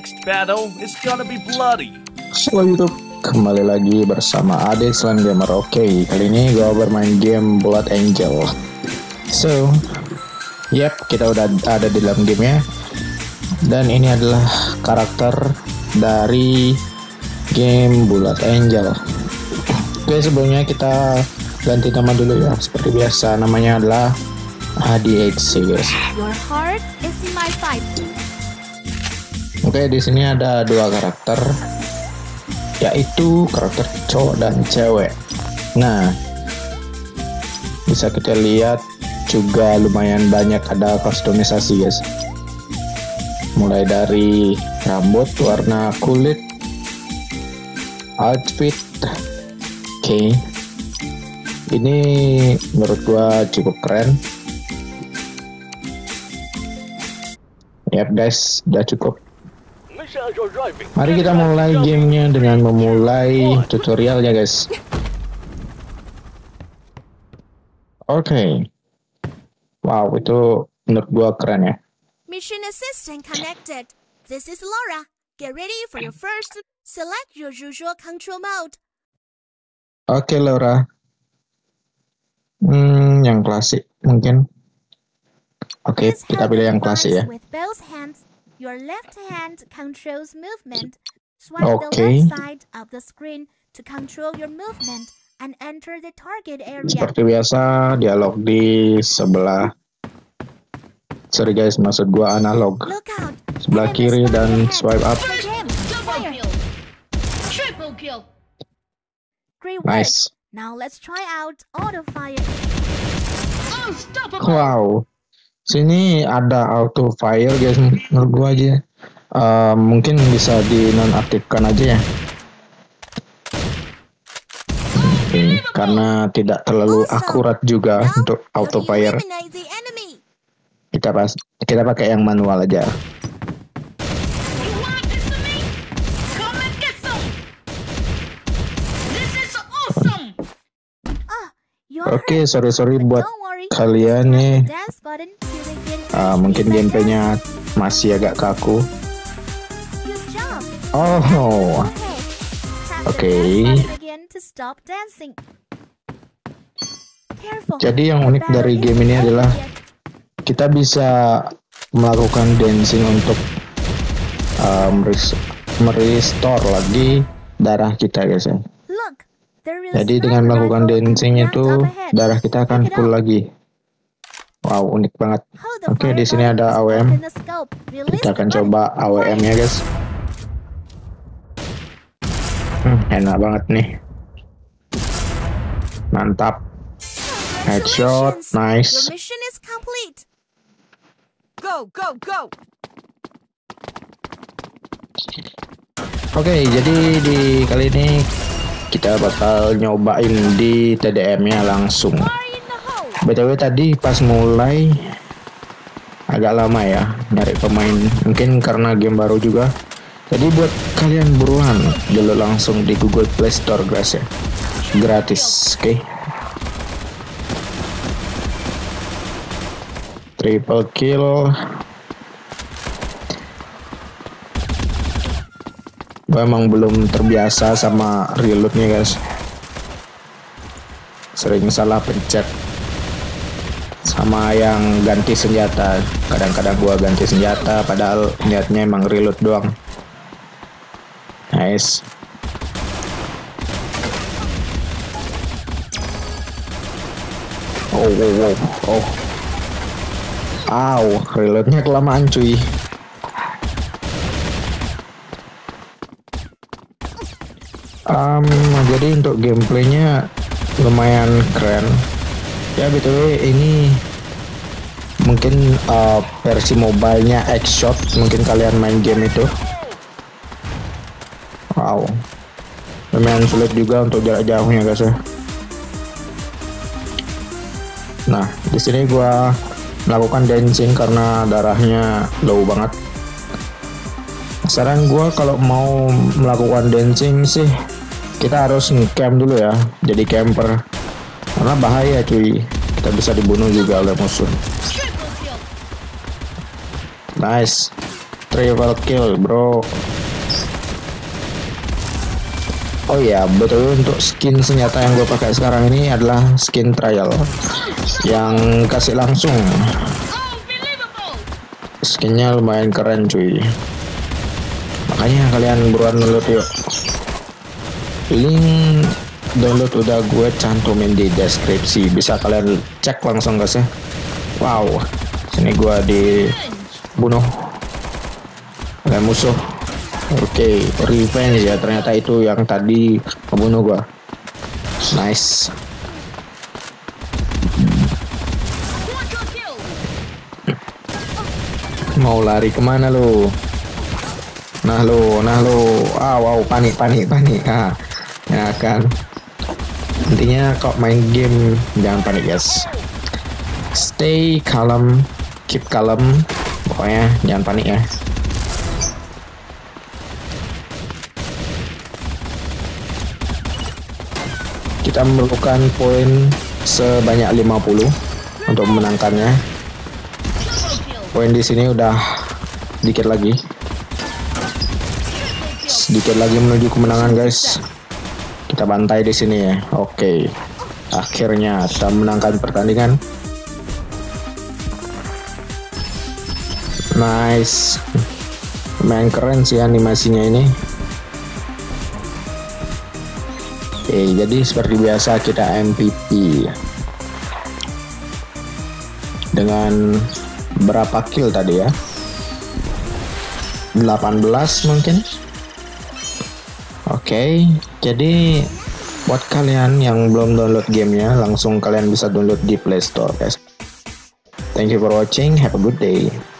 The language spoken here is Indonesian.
next battle is gonna be bloody. Halo YouTube, kembali lagi bersama Ade Slan Gamer. Oke, kali ini gue bermain game Blood Angel. So, kita udah ada di dalam gamenya. Dan ini adalah karakter dari game Blood Angel. Oke, sebelumnya kita ganti nama dulu ya. Seperti biasa, namanya adalah ADHC, guys. Your heart is in my sight. Oke, di sini ada dua karakter, yaitu karakter cowok dan cewek. Nah, bisa kita lihat juga lumayan banyak ada kustomisasi, guys. Mulai dari rambut, warna kulit, outfit. Oke, ini menurut gua cukup keren. Yap guys, udah cukup. Mari kita mulai gamenya dengan memulai tutorialnya, guys. Oke. Wow, itu menurut gua keren ya. Mission assistant connected. This is Laura. Get ready for your first. Select your usual control mode. Oke, Laura. Yang klasik mungkin. Oke, This kita pilih yang klasik ya. with both hands. Your left hand controls movement. Swipe the Okay. left side of the screen to control your movement and enter the target area. Seperti biasa, dialog di sebelah. Sorry guys, maksud gua analog. Look out. Sebelah Enemies kiri spotted dan ahead. swipe up. Double kill. Triple kill. Great work. Nice. Now let's try out auto fire. Unstoppable. Wow. Sini ada auto fire, guys. Menurut gua aja. Mungkin bisa dinonaktifkan aja ya. Oke, karena tidak terlalu akurat juga Now, untuk auto you fire. eliminate the enemy. Kita pakai yang manual aja. You want a piece of me? Come and get some. This is awesome. You're Oke, hurt, sorry but buat don't worry. kalian Just nih. press the dance button to begin Mungkin dancing gameplaynya better. masih agak kaku. Good job. Oh, Tap the Okay. dance button again to stop dancing. Careful. jadi yang The unik dari battery game ini is adalah empty. kita bisa melakukan dancing untuk merestore lagi darah kita, guys ya. Look, there is Jadi sniper dengan melakukan rifle dancing ramped itu up ahead. darah kita akan Check it full out. lagi. Wow, unik banget. Hold the Oke, fire di sini button ada to AWM. open the scope. Release Kita the akan button. coba AWM-nya, guys. Enak banget nih. Mantap. Headshot, Congratulations. nice. Your mission is complete. Go, go, go. Oke, jadi di kali ini kita bakal nyobain di TDM-nya langsung. Fire in the hole. BTW tadi pas mulai agak lama ya nyari pemain, mungkin karena game baru juga. Jadi buat kalian buruan dulu langsung di Google Play Store, guys ya. Gratis, oke. Triple kill. Gue emang belum terbiasa sama reloadnya, guys. Sering salah pencet sama yang ganti senjata. Kadang-kadang gua ganti senjata padahal niatnya emang reload doang. Nice. Oh. Aw, reloadnya kelamaan cuy. Jadi untuk gameplaynya lumayan keren. Ya btw ini mungkin versi mobilenya X-Shot, mungkin kalian main game itu. Wow, lumayan sulit juga untuk jarak jauhnya, guys ya. Nah, di sini gua melakukan dancing karena darahnya low banget. Saran gua kalau mau melakukan dancing sih kita harus ngecamp dulu ya, jadi camper, karena bahaya cuy, kita bisa dibunuh juga oleh musuh. Triple kill. Nice, Triple kill bro. Oh ya, betul, untuk skin senjata yang gue pakai sekarang ini adalah skin trial yang kasih langsung. Unbelievable. Skinnya lumayan keren cuy. Makanya kalian buruan download yuk. Link download udah gue cantumin di deskripsi. Bisa kalian cek langsung guys ya. Wow, sini gue dibunuh oleh musuh. Oke, revenge ya, ternyata itu yang tadi membunuh gua. Nice. Quadra kill. Mau lari kemana lu? Nah lu. Ah, wow, panik. Ah, ya kan. Intinya kok main game jangan panik guys. Stay calm, keep calm. Pokoknya jangan panik ya. Kita memerlukan poin sebanyak 50 untuk memenangkannya. Double kill. Poin di sini udah sedikit lagi. Sedikit lagi menuju kemenangan guys. Kita bantai di sini ya. Oke. Akhirnya kita menangkan pertandingan. Nice. Lumayan keren sih animasinya ini. Oke, jadi seperti biasa kita MVP dengan berapa kill tadi ya? 18 mungkin. Oke, jadi buat kalian yang belum download gamenya, langsung kalian bisa download di Play Store guys. Thank you for watching, have a good day.